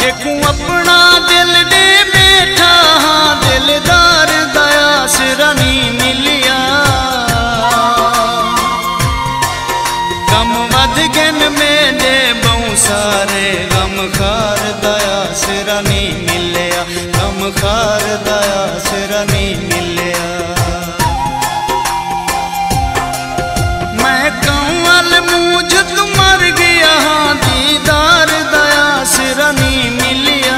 देखूं अपना दिल दे बैठा हाँ दिलदार दया सिरा नहीं मिलिया गम वध गन मेरे बहु सारे गम खार दया सिरा नहीं मिलिया गम खार दया सिरा नहीं मिलिया मैं कहूं अल मूझ तू मर गया हाँ दीदार दया सिरा नहीं मिलिया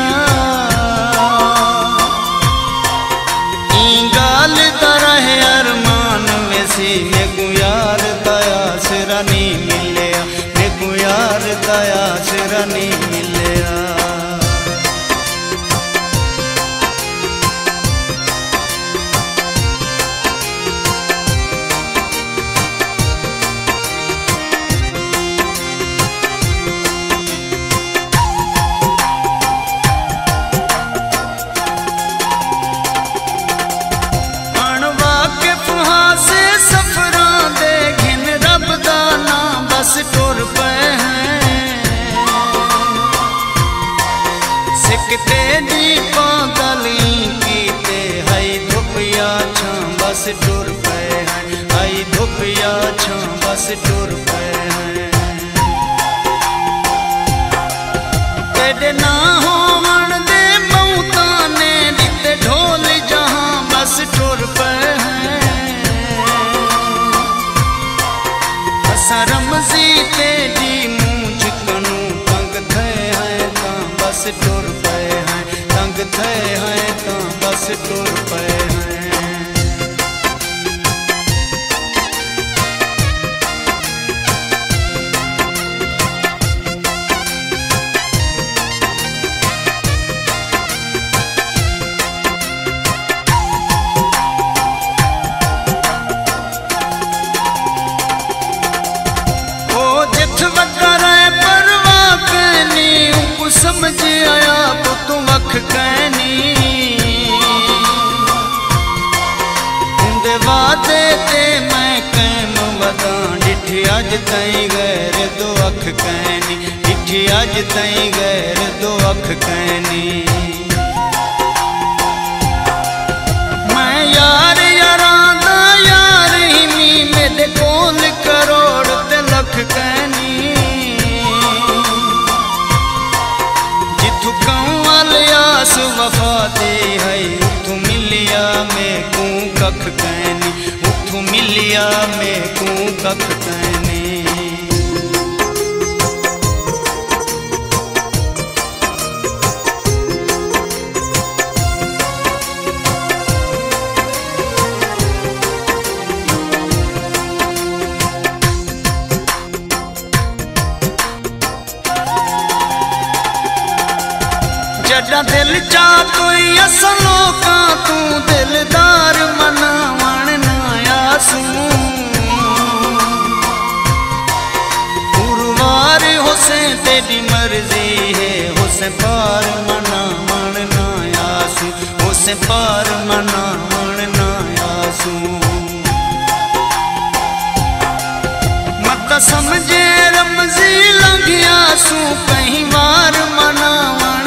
गाल तरह अरमान वैसी मेकू यार दया सिरा नहीं मिलिया मेकू यार दया सिरा नहीं मिलिया टुर पे हैं सिकते दी पागली कीते हई धुपिया छां बस टुर पे हैं हई धुपिया छां बस टुर पे हैं तेरे ना होवन दे मौता ने दिते ढोल जहां बस टुर पे हैं रमजी तेरी मूंछ कनू तंग थे हैं तां बस टुर पे हैं तंग थे हैं तां बस टुर पे हैं समझ आया पुत वख कहनी उंदे वादे ते मैं कैम वदा डिठी अज तई गैर दो अख कहनी डिठी अज तई गैर दो अख कहनी मैं यार यारां दा यार ही मी मेरे कोल करोड़ ते लख कहनी आस वफा दे है उठू मिलिया मैं कू कख कहनी उठू मिलिया मैं कू कख कहनी जड़ा दिल चा कोई असलो का तू दिलदार मनावण ना आसू पुरवार हुसैन तेरी मर्जी है हुसैन पार मनावण ना आसू हुसैन पार मनावण ना आसू मत समझे रमजी लंघिया सू कहीं वार मनावण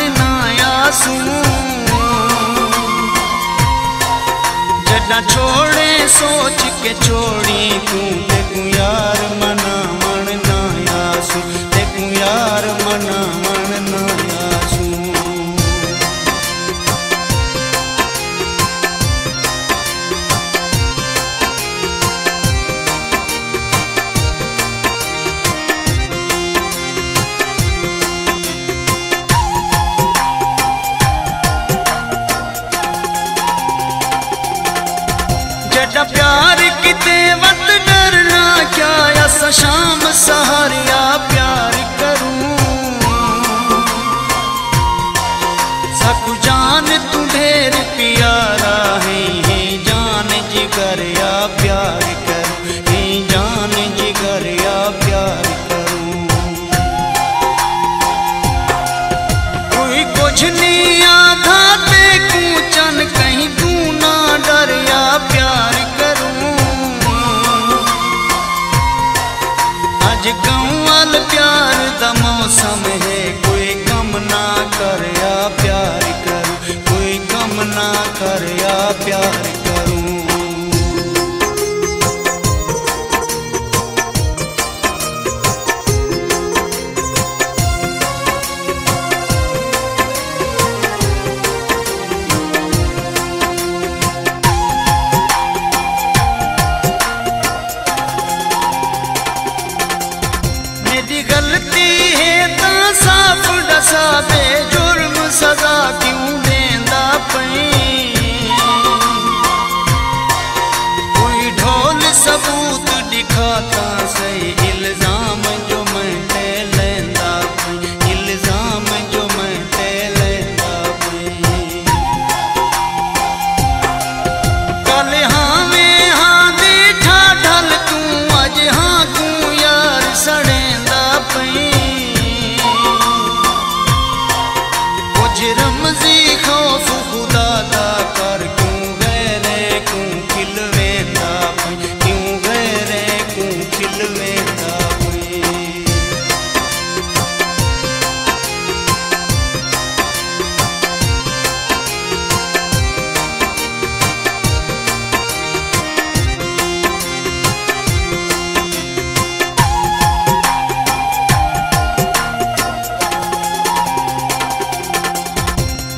जड़ा छोड़े सोच के छोड़ी तू देखू यार मनावण ना आसू देखू यार मनावण ना आसू प्यार किते वत डरना क्या ऐसा शाम सहारिया प्यार करूं सकू जान तू ढेर प्यारा है जान जिगर या प्यार करूं है जान जिगर या प्यार करूं कोई कुछ नहीं आधा देखूं चन कहीं तू ना डर या प्यार आज गाँव वाल प्यार दा मौसम है कोई कम ना कर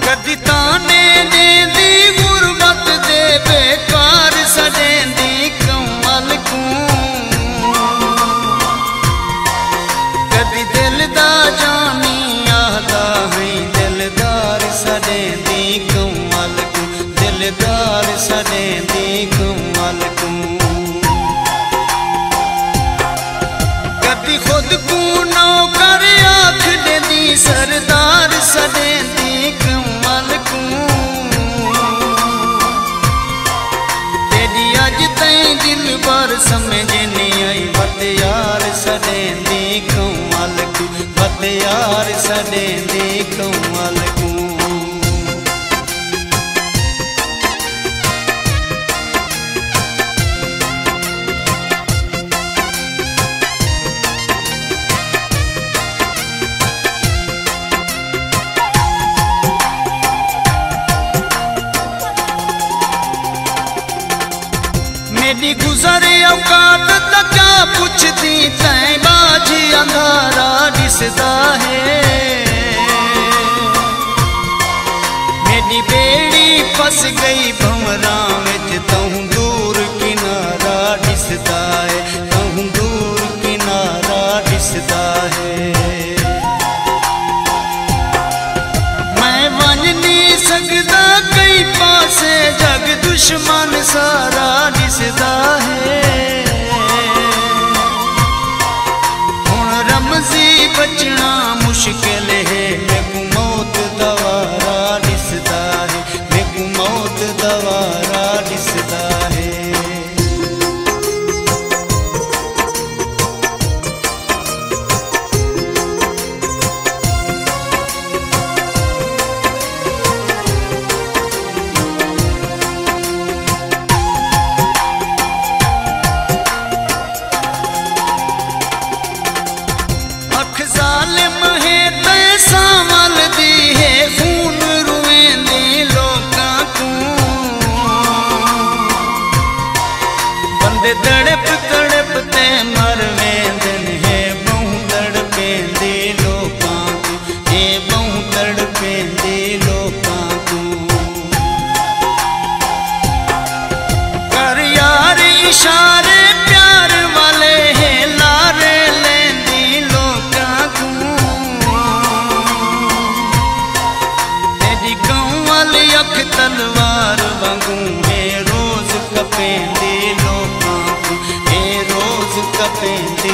कदी ताने देंदी गुरबत दे बेकार सदेंदी कमल को कदी दिल दा जानी आदा है दिलदार सदेंदी कमल को दिलदार सदेंदी कमल को कदी खुद को नौकर आख देंदी सरदार सदेंदी कमल को तेरी अज तई दिल बार समझ नहीं आई बत यार सदेंदी कमल को बत यार सदेंदी कमल को मेरी गुजरे औकात तक क्या पूछती तैं बाजी अंधारा दिसदा है मेरी बेड़ी फस गई भंवरा विच तहूं दूर किनारा दिसदा है तहूं दूर किनारा दिसदा है मैं बन नहीं सकदा कई पासे जग दुश्मन सारा दिसदा है हुण रमजी बचना मुश्किल है मेकू मौत दवारा दिसदा है मेकू मौत दवारा दिसदा है तड़प तड़प ते मर वेंदन है बहु तड़पेंदे लोकां को ए बहु तड़पेंदे लोकां को कर यार इशारे प्यार वाले है लारे लेंदी लोकां को तेरी गाँव वाली अख तलवार वांगू है रोज कपेंदे लोकां को ए रोज कपेंदे